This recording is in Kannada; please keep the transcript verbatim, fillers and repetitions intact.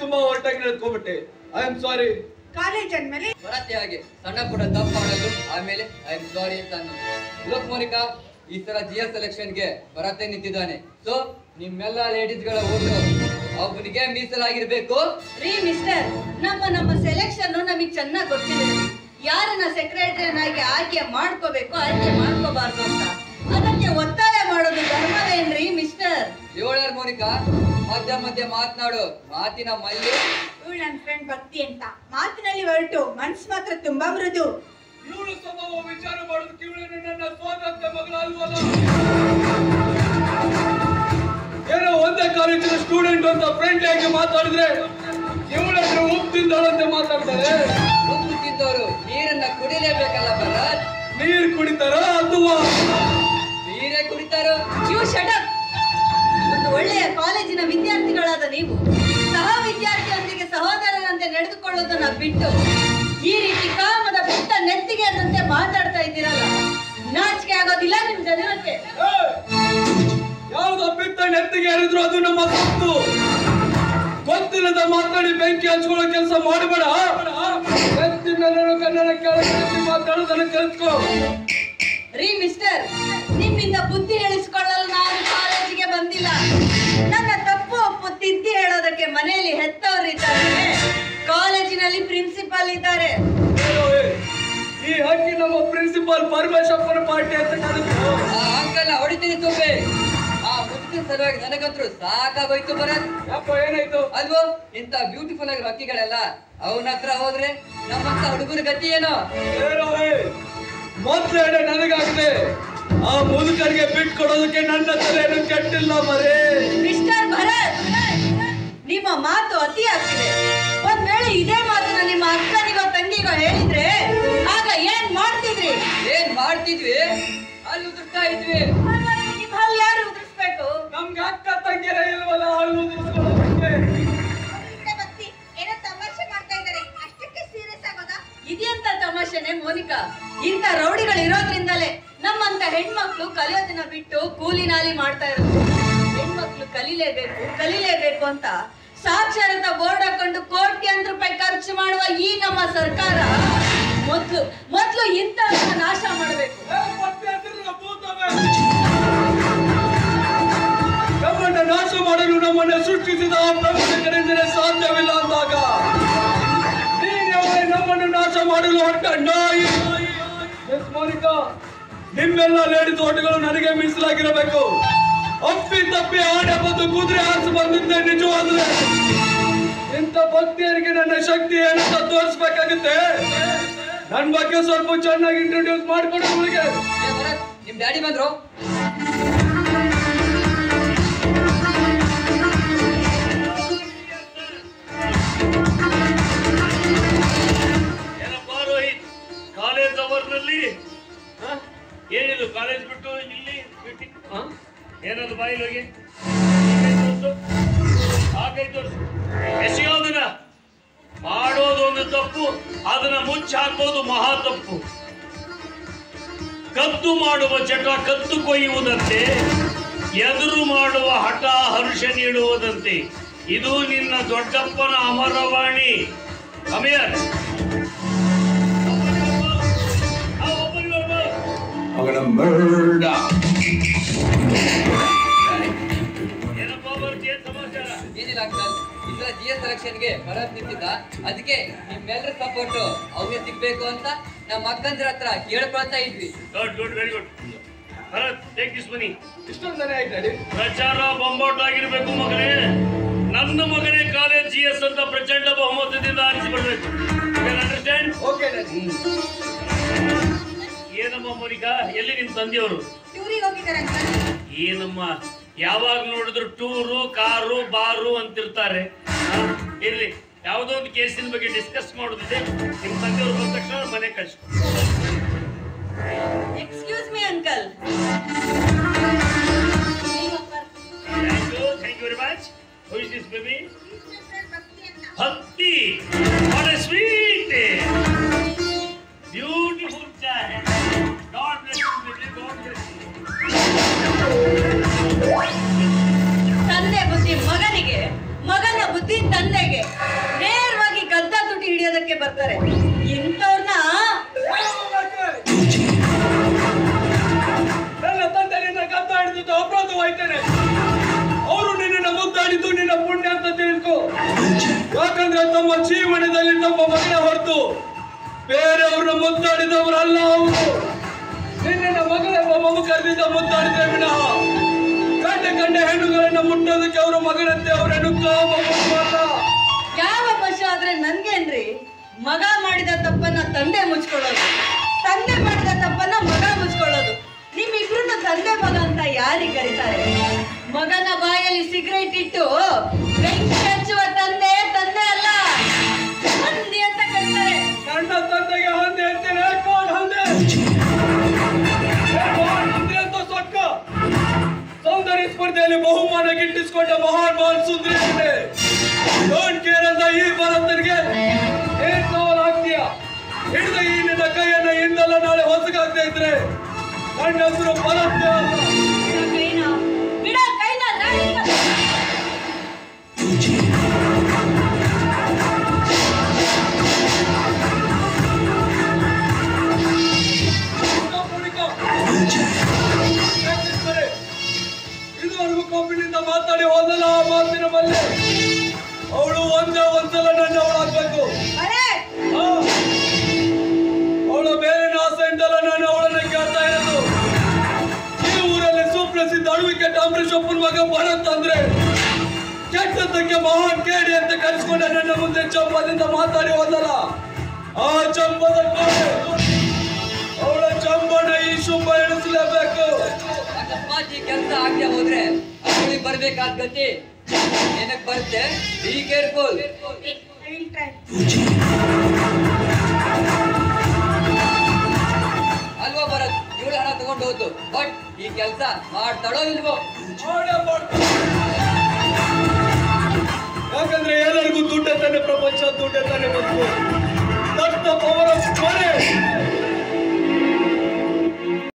ತುಂಬಾ ಹೊರಟಾಗಿ ನಡೆದುಕೊಂಡ್ಬಿಟ್ಟೆ. I am sorry. ಕಾಲೇಜ್ ಅಂದ್ಮೇಲೆ ಬರತ್ತೆ ಹಾಗೆ ಸಣ್ಣ ಪುಟ್ಟ ತಪ್ಪು ಮಾಡೋದು, ಆಮೇಲೆ ಐ ಆಮ್ ಸಾರಿ ಅಂತ ಅನ್ನೋದು. ಲೋಕ್ ಮೋನಿಕಾ, ಈ ಸಲ ಜಿ ಎಸ್ ಎಲೆಕ್ಷನ್ಗೆ ಭರತೆ ನಿಂತಿದ್ದಾನೆ. ಸೊ ನಿಮ್ಮೆಲ್ಲ ಲೇಡೀಸ್ ಗಳ ಓಟು ಒಬ್ಬನಿಗೆ ಮೀಸಲಾಗಿರ್ಬೇಕು. ರೀ ಮಿಸ್ಟರ್, ನಮ್ಮ ನಮ್ಮ ಸೆಲೆಕ್ಷನ್ ನಮಗೆ ಚೆನ್ನಾಗಿ ಗೊತ್ತಿದೆ. ಯಾರನ್ನ ಸೆಕ್ರೆಟರಿಯನ್ನಾಗಿ ಆಯ್ಕೆ ಮಾಡ್ಕೋಬೇಕು, ಆಯ್ಕೆ ಮಾಡ್ಕೋಬಾರ್ದು ಅಂತ ಅದಕ್ಕೆ ಒತ್ತಾಯ ಮಾಡೋದು ಧರ್ಮವೇನ್ರಿ ಮಿಸ್ಟರ್? ಏಳರ್ ಮೋನಿಕಾ, ಮಧ್ಯ ಮಧ್ಯ ಮಾತನಾಡು, ಮಾತಿನ ಮಲ್ಲಿ. ಇವಳು ನನ್ನ ಫ್ರೆಂಡ್ ಭಕ್ತಿ ಅಂತ ಮಾತಿನಲ್ಲಿ ಹೊರಟು ಮನ್ಸು ಮಾತ್ರ ತುಂಬಾ ಮೃದು. ಇವಳು ಸ್ವಭಾವ ವಿಚಾರ ಮಾಡೋದಕ್ಕೆ ಇವಳು ನನ್ನ ಸ್ವಾತಂತ್ರ್ಯ ಮಗಳ ಅಲ್ವಲ್ಲ. ಏನೋ ಒಂದೇ ಕಾಲೇಜಿನ ಸ್ಟೂಡೆಂಟ್ ಅಂತ ಫ್ರೆಂಡ್ ಆಗಿ ಮಾತಾಡಿದ್ರೆ ಇವಳನ್ನು ಉಪ್ಪು ತಿಂದವಳಂತೆ ಮಾತಾಡ್ತಾರೆ. ಉಪ್ಪು ತಿಂದವರು ನೀರನ್ನ ಕುಡಿಲೇಬೇಕಲ್ಲ ಭರತ್? ನೀರು ಕುಡಿತಾರ ಅಥವಾ ನೀರೇ ಕುಡಿತಾರೋ? You shut up. ಒಂದು ಒಳ್ಳೆಯ ಕಾಲೇಜಿನ ವಿದ್ಯಾರ್ಥಿಗಳಾದ ನೀವು ಸಹ ವಿದ್ಯಾರ್ಥಿಯೊಂದಿಗೆ ಸಹೋದರರಂತೆ ನಡೆದುಕೊಳ್ಳೋದನ್ನ ಬಿಟ್ಟು ಈ ರೀತಿ ಕಾಮದ ಬಿಟ್ಟ ನೆತ್ತಿಗೆ ಅನ್ನಂತೆ ಮಾತಾಡ್ತಾ ಇದ್ದೀರಲ್ಲ, ನಾಚಿಕೆ ಆಗೋದಿಲ್ಲ ನಿಮ್ ಜನಕ್ಕೆ? ಯಾವ್ದು ಬಿತ್ತ ನೆತ್ತಿಗೆ ಏರಿದ್ರು ಅದು ನಮ್ಮ ಗೊತ್ತು. ಗೊತ್ತಿಲ್ಲದ ಮಾತಾಡಿ ಬೆಂಕಿ ಹಂಚ್ಕೊಳ್ಳೋ ಕೆಲಸ ಮಾಡಬೇಡ. ಕನ್ನಡ ಕೆಳಗೆ ಮಾತಾಡೋದನ್ನ ಕಲಿತ್ಕೋ. ರೀ ಮಿಸ್ಟರ್, ನಿಮ್ಮಿಂದ ಬುದ್ಧಿ ಹೇಳಿಸ್ಕೊಳ್ಳಲು ನಾನು ಕಾಲೇಜಿಗೆ ಬಂದಿಲ್ಲ. ನನ್ನ ತಪ್ಪು ಒಪ್ಪು ತಿದ್ದಿ ಹೇಳೋದಕ್ಕೆ ಮನೆಯಲ್ಲಿ ಹೆತ್ತವರಿದ್ದಾರೆ, ಕಾಲೇಜಿನಲ್ಲಿ ಪ್ರಿನ್ಸಿಪಾಲ್ ಇದ್ದಾರೆ. ಈ ಹಕ್ಕಿ ನಮ್ಮ ಪ್ರಿನ್ಸಿಪಾಲ್ ಪರಮೇಶ್ವರಪ್ಪನ ಪಾರ್ಟಿ ಅಂತ ಕಲಿತ್ಕೋ. ಆ ಅಂಕಲ್ ಹೊಡಿತೀನಿ ತುಂಬೆ. ಆ ಮುದ್ದಿನ ಸಲುವಾಗಿ ನನಗಂತೂ ಸಾಕಾಗೋಯ್ತು ಭರತ್. ಯಪ್ಪ, ಏನಾಯ್ತು? ಅಲ್ವೋ, ಇಂತ ಬ್ಯೂಟಿಫುಲ್ ಆಗಿರೋ ಹಕ್ಕಿಗಳೆಲ್ಲ ಅವನ ಹತ್ರ ಹೋದ್ರೆ ನಮ್ಮಂತ ಹುಡುಗರ ಗತಿ ಏನೋ? ಮೊದ್ಲೇನೆ ನನಗಾಗಿದೆ. ಆ ಮುದುಕರಿಗೆ ಬಿಟ್ಟು ಕೊಡೋದಕ್ಕೆ ನನ್ನ ತಲೆಯನ್ನು ಕೆಟ್ಟಿಲ್ಲ ಮರೇ. ಮಿಸ್ಟರ್ ಭರತ್, ನಿಮ್ಮ ಮಾತು ಅತಿ ಆಗ್ತಿದೆ. ಒಂದ್ ವೇಳೆ ಇದೇ ಮಾತನ್ನ ನಿಮ್ಮ ಅಕ್ಕನಿಗೋ ತಂಗಿಗೋ ಹೇಳಿದ್ರೆ ಆಗ ಏನ್ ಮಾಡ್ತಿದ್ರಿ? ಏನ್ ಮಾಡ್ತಿದ್ವಿ? ಅಲ್ಲಿ ಉದುರ್ತಾ ಇದ್ವಿ. ನಿಮ್ ಹಲ್ಲಿ ಯಾರು ಉದುರಿಸ್ಬೇಕು? ನಮ್ಗೆ ಅಕ್ಕ ತಂಗಿರ ಇಲ್ವಲ್ಲ, ಅಲ್ಲಿ ಉದುರಿಸ್ಕೊಳ್ಳೋದಕ್ಕೆ. ಏನೋ ತಮಾಷೆ ಮಾಡ್ತಾ ಇದ್ದಾರೆ, ಅಷ್ಟಕ್ಕೆ ಸೀರಿಯಸ್ ಆಗೋದಾ? ಇದೆಂತ ತಮಾಷೆನೆ ಮೋನಿಕಾ? ಇಂಥ ರೌಡಿಗಳು ಇರೋದ್ರಿಂದಲೇ ನಮ್ಮಂತ ಹೆಣ್ಮಕ್ಳು ಕಲಿಯೋದನ್ನ ಬಿಟ್ಟು ಕೂಲಿ ನಾಲಿ ಮಾಡ್ತಾ ಇರೋದು. ಹೆಣ್ಮಕ್ಳು ಕಲಿಲೇಬೇಕು ಕಲಿಲೇಬೇಕು ಅಂತ ಸಾಕ್ಷರತಾ ಬೋರ್ಡ್ ಹಾಕೊಂಡು ಕೋಟ್ಯಾಂತರ ರೂಪಾಯಿ ಖರ್ಚು ಮಾಡುವ ಈ ನಮ್ಮ ಸರ್ಕಾರ ಮೊದ್ಲು ಮೊದ್ಲು ಇಂಥ ನಾಶ ಮಾಡಬೇಕು. ನಮ್ಮನ್ನ ನಾಶ ಮಾಡಲು ನಮ್ಮನ್ನ ಸೃಷ್ಟಿಸಿದ ಆ ಪ್ರಪಂಚಕರಿಂದಲೇ ಸಾಧ್ಯವಿಲ್ಲ ಅಂದಾಗ ನೀನೇ ನಮ್ಮನ್ನು ನಾಶ ಮಾಡಲು ಹೊರಟ ನಾಯಿ. ಎಸ್ ಮೋನಿಕಾ, ನಿಮ್ಮೆಲ್ಲ ಲೇಡೀಸ್ ಓಟುಗಳು ನನಗೆ ಮೀಸಲಾಗಿರಬೇಕು. ಅಪ್ಪಿ ತಪ್ಪಿ ಆನೆ ಬಂದು ಕುದುರೆ ಹಾರಿಸಿ ಬಂದಿದ್ದೆ ನಿಜವಾದ್ರೆ ಇಂಥ ಭಕ್ತಿಯರಿಗೆ ನನ್ನ ಶಕ್ತಿ ಏನಂತ ತೋರಿಸ್ಬೇಕಾಗುತ್ತೆ. ನನ್ ಬಗ್ಗೆ ಸ್ವಲ್ಪ ಚೆನ್ನಾಗಿ ಇಂಟ್ರೊಡ್ಯೂಸ್ ಮಾಡ್ಕೊಡು ಅವಳಿಗೆ. ನಿಮ್ ಡ್ಯಾಡಿ ಬಂದ್ರು. ಏನಪ್ಪಾ ರೋಹಿತ್, ಕಾಲೇಜ್ ಅವರ್ನಲ್ಲಿ ಏನಿದು? ಕಾಲೇಜ್ ಬಿಟ್ಟು ಇಲ್ಲಿ ಮೀಟಿಂಗ್ ಏನದು? ಬಾಯಿಲ್ ಹೋಗಿ ಹಾಗೈತು ಎಸೆಯೋದನ್ನ ಮಾಡೋದು ಒಂದು ತಪ್ಪು, ಅದನ್ನ ಮುಚ್ಚಿ ಹಾಕೋದು ಮಹಾ ತಪ್ಪು. ಕದ್ದು ಮಾಡುವ ಚಟ ಕದ್ದು ಕೊಯ್ಯುವುದಂತೆ, ಎದುರು ಮಾಡುವ ಹಠ ಹರುಷ ನೀಡುವುದಂತೆ. ಇದು ನಿನ್ನ ದೊಡ್ಡಪ್ಪನ ಅಮರವಾಣಿ. Come here I'm gonna murder. ಏನಪ್ಪಾ ಬರ್ತೀಯ ಸಮಾಚಾರ? ಏನಿಲ್ಲ ಅಂಕಲ್, ಈ ಸಲ ಜಿ ಎಸ್ ಎಲೆಕ್ಷನ್ಗೆ ಭರತ್ ನಿಂತಿದ್ದ. ಅದಕ್ಕೆ ನಿಮ್ಮೆಲ್ಲರ ಸಪೋರ್ಟ್ ಅವ್ರಿಗೆ ಸಿಗ್ಬೇಕು ಅಂತ ನಮ್ಮ ಅಕ್ಕಂದ್ರ ಹತ್ರ ಕೇಳ್ಕೊಳ್ತಾ ಇದ್ವಿ. Good good very good. Bharat, take this money. ಇಷ್ಟೊಂದನೇ ಆಯ್ತು. ಪ್ರಚಾರ ಬೊಂಬಾಟ್ ಆಗಿರ್ಬೇಕು ಮಗನೇ. ನನ್ನ ಮಗನೇ ಕಾಲೇಜ್ ಜಿ ಎಸ್ ಅಂತ ಪ್ರಚಂಡ ಬಹುಮತದಿಂದ ಆರಿಸಿ ಬರ್ಬೇಕು. ಅಂಡರ್ಸ್ಟ್ಯಾಂಡ್? ಓಕೆ. ಏನಮ್ಮ ಮೋನಿಕಾ, ಎಲ್ಲಿ ನಿಮ್ ತಂದೆಯವರು? ಟೂರಿಗೆ ಹೋಗಿದ್ದಾರೆ ಅಂಕಲ್. ಏನಮ್ಮ ಯಾವಾಗ ನೋಡಿದ್ರು ಟೂರು ಕಾರು ಬಾರು ಅಂತಿರ್ತಾರೆ. ಇರ್ಲಿ, ಯಾವುದೋ ಒಂದು ಕೇಸಿನ ಬಗ್ಗೆ ಡಿಸ್ಕಸ್ ಮಾಡೋದಿದೆ. ನಿಮ್ ತಂದೆಯವರು ಬಂದ ತಕ್ಷಣ ಮನೆ ಕಳಿಸಿ. Excuse me uncle. Thank you thank you very much. Who is this baby? Bhakti. What a sweet beautiful child. God bless you baby, God bless you. ತಂದೆ ಬುದ್ಧಿ ಮಗನಿಗೆ, ಮಗನ ಬುದ್ಧಿ ತಂದೆಗೆ. ಬರ್ತಾರೆ. ಇಂಥವ್ರನ್ನ ನನ್ನ ತಂದೆ ನಿನ್ನ ಕತ್ತ ಹಿಡಿದಿದ್ದು ಅಪರಾಧವಾಯ್ತೇನೆ. ಅವರು ನಿನ್ನ ಮುದ್ದಾಡಿದ್ದು ನಿನ್ನ ಪುಣ್ಯ ಅಂತ ತಿಳ್ಕೊ. ಯಾಕಂದ್ರೆ ತಮ್ಮ ಜೀವನದಲ್ಲಿ ತಮ್ಮ ಮಗನ ಹೊರತು ಬೇರೆಯವ್ರನ್ನ ಮುದ್ದಾಡಿದವರಲ್ಲ ಅವರು. ನಿನ್ನ ಮಗನೆಂಬ ಮಗು ಕರೆದಿದ್ದ ಮುದ್ದಾಡಿದ್ರೆ ವಿನಃ ಕಂಡ ಕಂಡ ಹೆಣ್ಣುಗಳನ್ನ ಮುಟ್ಟೋದಕ್ಕೆ ಅವರ ಮಗನಂತೆ ಅವರನ್ನು ಕಾಮಲ್ಲ. ಯಾವ ಪಶು ಆದ್ರೆ ನನ್ಗೇನ್ರಿ? ಮಗ ಮಾಡಿದ ತಪ್ಪನ್ನ ತಂದೆ ಮುಚ್ಕೊಳ್ಳೋದು, ತಂದೆ ಮಾಡಿದ ತಪ್ಪನ್ನ ಮಗ ಮುಚ್ಕೊಳ್ಳೋದು. ನಿಮ್ಮಿಬ್ರು ತಂದೆ ಮಗ ಅಂತ ಯಾರಿಗೆ ಕರೀತಾರೆ? ಮಗನ ಬಾಯಲ್ಲಿ ಸಿಗರೇಟ್ ಇಟ್ಟು ಬೆಂಕಿ ಹಚ್ಚುವ ತಂದೆ ತಂದೆ ಅಲ್ಲ, ಹಂದಿ ಅಂತ ಕರೀತಾರೆ. ನನ್ನ ತಂದೆಗೆ ಹಂದೆ ಅಂತೇನೆ ಕಾಡ್ ಹಂದೆ ಹಂದೆ ಅಂತ ಸೊಕ್ಕ ಸೌಂದರ್ಯ ಸ್ಪರ್ಧೆಯಲ್ಲಿ ಬಹುಮಾನ ಗಿಟ್ಟಿಸಿಕೊಂಡ ಮಹಾನ್ ಮಹಾನ್ ಸುಂದರಿ ಡೋಂಟ್ ಕೇರ್ ಅಂತ ಈ ಭರತನಿಗೆ ಏನ್ ಸವಾಲ್ ಆಗ್ತೀಯ? ಹಿಡಿದ ಈ ನಿನ್ನ ಕೈಯನ್ನ ಹಿಂದೆಲ್ಲ ನಾಳೆ ಹೊಸಗಾಗ್ತಾ ಇದ್ರೆ ನನ್ನ ಹೆಸರು ಭರತ ಅಲ್ಲ. ಬಿಡ ಕೈನ ಇದುವರೆಗೂ ಕಬ್ಬಿನಿಂದ ಮಾತಾಡಿ ಹೋದಲ್ಲ ಆ ಮಾತಿನ ಬಲ್ಲೆ. ಅವಳು ಒಂದೇ ಒಂದ್ಸಲ ನನ್ನ ಅವಳಾಗ್ಬೇಕು. ಅವಳ ಬೇರೆನ ಆಸೆಯಿಂದಲ್ಲ ನಾನು ಅವಳನ್ನ ಕೇಳ್ತಾ ಇರೋದು. ಈ ಊರಲ್ಲಿ ಸುಪ್ರಸಿದ್ಧ ಅಡವಿಕೆಟ್ಟ ಅಂಬರೀಶ್ ಅಪ್ಪನ ಮಗ ಭರತ್ ಅಂದ್ರೆ ಕೆಟ್ಟದ್ದಕ್ಕೆ ಮಹಾನ್ ಕೇಳಿ ಅಂತ ಕರೆಸ್ಕೊಂಡ ನನ್ನ ಮುಂದೆ ಚಂಪದಿಂದ ಮಾತಾಡಿ ಹೋದಲ್ಲ ಆ ಚಂಪದ ಕೋಣೆ ಅವಳ ಚಂಪನ ಈ ಶುಂಭ ಎಣಿಸಲೇಬೇಕು. ಅಕಸ್ಮಾತ್ ಈ ಕೆಲಸ ಆಗದೆ ಹೋದ್ರೆ ಅವಳಿಗೆ ಬರ್ಬೇಕಾದ ಗತಿ ಏನಕ್ಕೆ ಬರುತ್ತೆ? Be careful. ಅಲ್ವಾ ಭರತ್? ಇವಳು ಹಣ ತಗೊಂಡು ಹೋದ್ರು, ಬಟ್ ಈ ಕೆಲಸ ಮಾಡ್ತಾಳೋ ಇಲ್ವೋ? ಯಾಕಂದ್ರೆ ಎಲ್ಲರಿಗೂ ದುಡ್ಡೆ ತಾನೆ ಪ್ರಪಂಚ, ದುಡ್ಡೆ ತಾನೆ ಬದುಕು. ದಟ್ಟ ಪವರ್ ಆಫ್ ಮನಿ